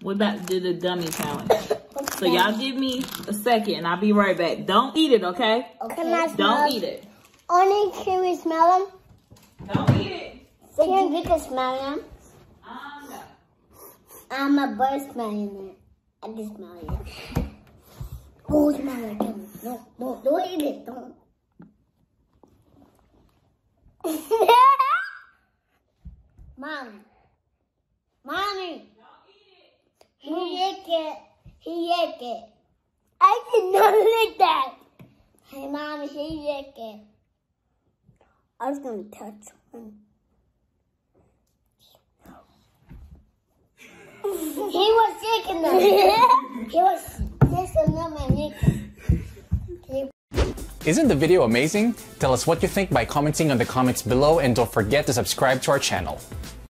We're about to do the dummy challenge. So y'all give me a second and I'll be right back. Don't eat it, okay? Okay. Don't eat it. Only can we smell them? Don't eat it. So we can smell them? No. I'm a bird smelling it. I can smell it. Oh, smell like them. No, don't eat it. Don't. Mommy. Don't eat it. He ate it. I cannot lick that. Hey, Mommy, he ate it. I was going to touch one. He was shaking them. He was shaking them and licking. Isn't the video amazing? Tell us what you think by commenting on the comments below and don't forget to subscribe to our channel.